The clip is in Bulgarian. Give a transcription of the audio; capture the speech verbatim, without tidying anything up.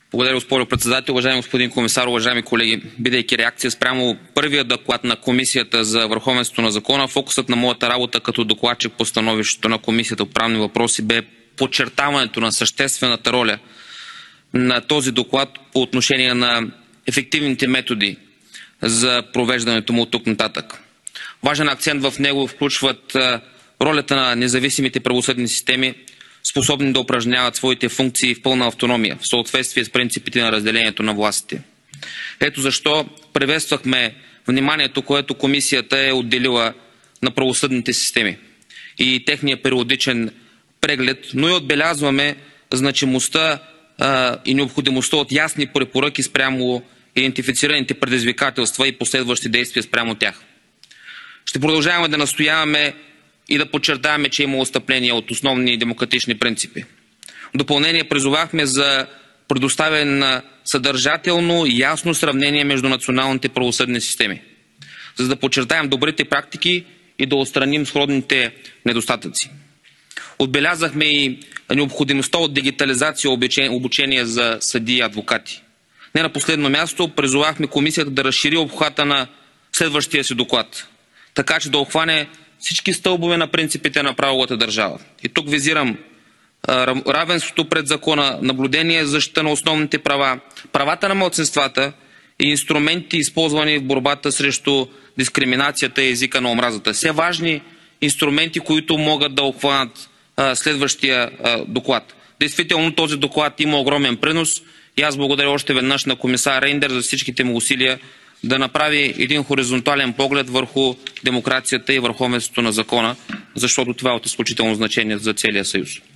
Благодаря, госпожо председател. Уважаеми господин комисар, уважаеми колеги, бидейки реакция спрямо първия доклад на Комисията за върховенството на закона, фокусът на моята работа като докладчик по становището на Комисията по правни въпроси бе подчертаването на съществената роля на този доклад по отношение на ефективните методи за провеждането му от тук нататък. Важен акцент в него включват ролята на независимите правосъдни системи, способни да упражняват своите функции в пълна автономия, в съответствие с принципите на разделението на властите. Ето защо приветствахме вниманието, което комисията е отделила на правосъдните системи и техния периодичен преглед, но и отбелязваме значимостта а, и необходимостта от ясни препоръки спрямо идентифицираните предизвикателства и последващи действия спрямо тях. Ще продължаваме да настояваме и да подчертаваме, че има отстъпления от основни демократични принципи. В допълнение призовахме за предоставяне на съдържателно и ясно сравнение между националните правосъдни системи, за да подчертаем добрите практики и да отстраним сходните недостатъци. Отбелязахме и необходимостта от дигитализация и обучение за съдии и адвокати. Не на последно място, призовахме комисията да разшири обхвата на следващия си доклад, така че да обхване всички стълбове на принципите на правовата държава. И тук визирам равенството пред закона, наблюдение, защита на основните права, правата на малцинствата и инструменти, използвани в борбата срещу дискриминацията и езика на омразата. Все важни инструменти, които могат да обхванат следващия доклад. Действително този доклад има огромен принос и аз благодаря още веднъж на комисар Рейндер за всичките му усилия да направи един хоризонтален поглед върху демокрацията и върховенството на закона, защото това е от изключително значение за целия съюз.